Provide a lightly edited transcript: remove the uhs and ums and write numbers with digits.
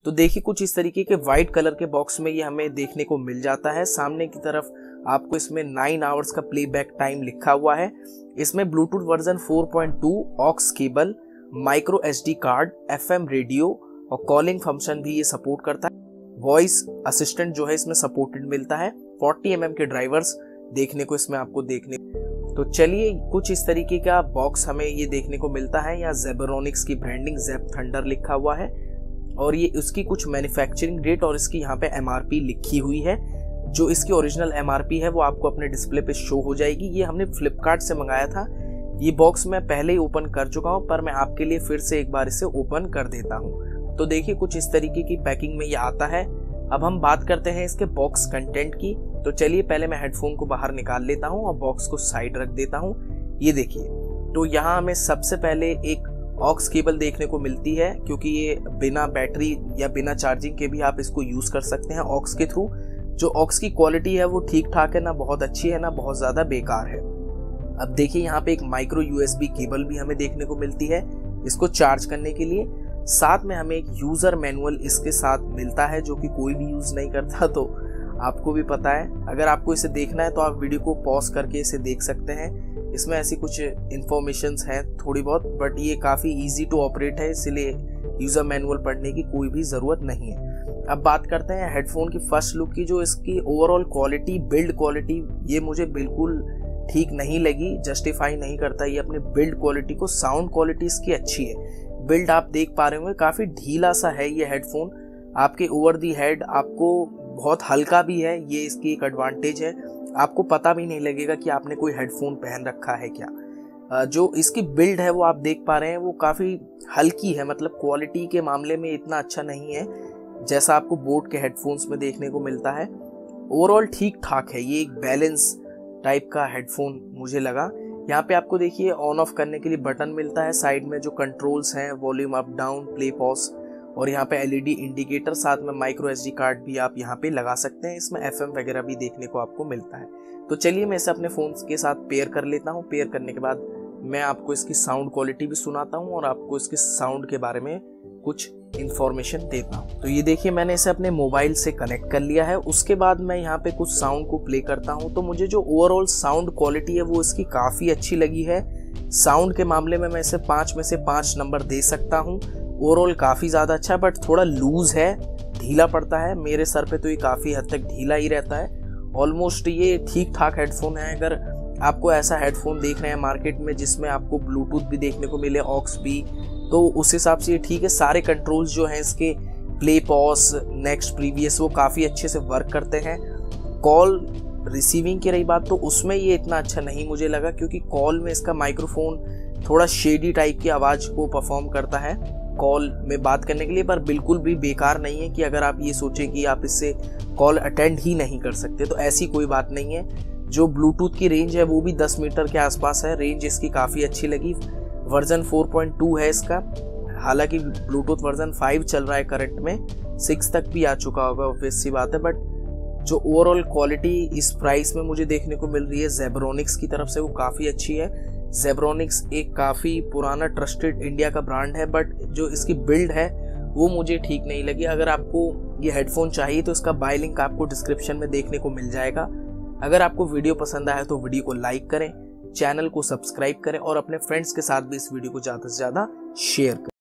तो देखिए कुछ इस तरीके के वाइट कलर के बॉक्स में ये हमें देखने को मिल जाता है। सामने की तरफ आपको इसमें 9 आवर्स का प्लेबैक टाइम लिखा हुआ है। इसमें Bluetooth version 4.2, aux cable, micro SD card, FM radio और कॉलिंग फंक्शन भी ये सपोर्ट करता है। वॉइस असिस्टेंट जो है इसमें सपोर्टेड मिलता है। 40 mm के ड्राइवर्स देखने को इसमें आपको देखने। तो चलिए कुछ इस तरीके का बॉक्स हमें ये देखने को मिलता है। यहाँ जेब्रोनिक्स की ब्रांडिंग जेब थंडर लिखा हुआ है और ये उसकी कुछ मैन्युफैक्चरिंग डेट और इसकी यहाँ पे MRP लिखी हुई है। जो इसकी ओरिजिनल MRP है वो आपको अपने डिस्प्ले पे शो हो जाएगी। ये हमने फ्लिपकार्ट से मंगाया था। ये बॉक्स मैं पहले ही ओपन कर चुका हूँ, पर मैं आपके लिए फिर से एक बार इसे ओपन कर देता हूँ। तो देखिए कुछ इस तरीके की पैकिंग में ये आता है। अब हम बात करते हैं इसके बॉक्स कंटेंट की। तो चलिए पहले मैं हेडफोन को बाहर निकाल लेता हूँ और बॉक्स को साइड रख देता हूँ। ये देखिए, तो यहाँ हमें सबसे पहले एक ऑक्स केबल देखने को मिलती है, क्योंकि ये बिना बैटरी या बिना चार्जिंग के भी आप इसको यूज कर सकते हैं ऑक्स के थ्रू। जो ऑक्स की क्वालिटी है वो ठीक ठाक है, ना बहुत अच्छी है ना बहुत ज्यादा बेकार है। अब देखिए यहाँ पे एक माइक्रो USB केबल भी हमें देखने को मिलती है इसको चार्ज करने के लिए। साथ में हमें एक यूजर मैनुअल इसके साथ मिलता है, जो कि कोई भी यूज नहीं करता, तो आपको भी पता है। अगर आपको इसे देखना है तो आप वीडियो को पॉज करके इसे देख सकते हैं। इसमें ऐसी कुछ इंफॉर्मेशंस हैं थोड़ी बहुत, बट ये काफ़ी इजी टू ऑपरेट है, इसलिए यूज़र मैनुअल पढ़ने की कोई भी ज़रूरत नहीं है। अब बात करते हैं हेडफोन की फर्स्ट लुक की। जो इसकी ओवरऑल क्वालिटी, बिल्ड क्वालिटी, ये मुझे बिल्कुल ठीक नहीं लगी, जस्टिफाई नहीं करता ये अपनी बिल्ड क्वालिटी को। साउंड क्वालिटी इसकी अच्छी है। बिल्ड आप देख पा रहे होंगे काफ़ी ढीला सा है ये हेडफोन। आपके ओवर दी हेड आपको बहुत हल्का भी है, ये इसकी एक एडवांटेज है। आपको पता भी नहीं लगेगा कि आपने कोई हेडफोन पहन रखा है क्या। जो इसकी बिल्ड है वो आप देख पा रहे हैं वो काफ़ी हल्की है, मतलब क्वालिटी के मामले में इतना अच्छा नहीं है जैसा आपको बोट के हेडफोन्स में देखने को मिलता है। ओवरऑल ठीक ठाक है, ये एक बैलेंस टाइप का हेडफोन मुझे लगा। यहाँ पे आपको देखिए ऑन ऑफ करने के लिए बटन मिलता है। साइड में जो कंट्रोल्स हैं, volume up down, play pause, और यहाँ पे LED इंडिकेटर, साथ में माइक्रो SD कार्ड भी आप यहाँ पे लगा सकते हैं। इसमें FM वगैरह भी देखने को आपको मिलता है। तो चलिए मैं इसे अपने फ़ोन के साथ पेयर कर लेता हूँ। पेयर करने के बाद मैं आपको इसकी साउंड क्वालिटी भी सुनाता हूँ और आपको इसके साउंड के बारे में कुछ इन्फॉर्मेशन देता हूँ। तो ये देखिए मैंने इसे अपने मोबाइल से कनेक्ट कर लिया है। उसके बाद मैं यहाँ पे कुछ साउंड को प्ले करता हूँ। तो मुझे जो ओवरऑल साउंड क्वालिटी है वो इसकी काफ़ी अच्छी लगी है। साउंड के मामले में मैं इसे 5 में से 5 नंबर दे सकता हूँ। ओवरऑल काफ़ी ज़्यादा अच्छा, बट थोड़ा लूज़ है, ढीला पड़ता है। मेरे सर पे तो ये काफ़ी हद तक ढीला ही रहता है। ऑलमोस्ट ये ठीक ठाक हेडफोन है। अगर आपको ऐसा हेडफोन देख रहे हैं मार्केट में जिसमें आपको ब्लूटूथ भी देखने को मिले, ऑक्स भी, तो उस हिसाब से ये ठीक है। सारे कंट्रोल्स जो हैं इसके, प्ले पॉज, नेक्स्ट, प्रीवियस, वो काफ़ी अच्छे से वर्क करते हैं। कॉल रिसीविंग की रही बात तो उसमें ये इतना अच्छा नहीं मुझे लगा, क्योंकि कॉल में इसका माइक्रोफोन थोड़ा शेडी टाइप की आवाज़ को परफॉर्म करता है कॉल में बात करने के लिए। पर बिल्कुल भी बेकार नहीं है कि अगर आप ये सोचें कि आप इससे कॉल अटेंड ही नहीं कर सकते, तो ऐसी कोई बात नहीं है। जो ब्लूटूथ की रेंज है वो भी 10 मीटर के आसपास है। रेंज इसकी काफ़ी अच्छी लगी। वर्जन 4.2 है इसका, हालांकि ब्लूटूथ वर्जन 5 चल रहा है करंट में, 6 तक भी आ चुका होगा, ऑब्वियस सी बात है। बट जो ओवरऑल क्वालिटी इस प्राइस में मुझे देखने को मिल रही है जेब्रोनिक्स की तरफ से, वो काफ़ी अच्छी है। जेब्रोनिक्स एक काफ़ी पुराना ट्रस्टेड इंडिया का ब्रांड है, बट जो इसकी बिल्ड है वो मुझे ठीक नहीं लगी। अगर आपको ये हेडफोन चाहिए तो इसका बाय लिंक आपको डिस्क्रिप्शन में देखने को मिल जाएगा। अगर आपको वीडियो पसंद आया तो वीडियो को लाइक करें, चैनल को सब्सक्राइब करें और अपने फ्रेंड्स के साथ भी इस वीडियो को ज़्यादा से ज़्यादा शेयर करें।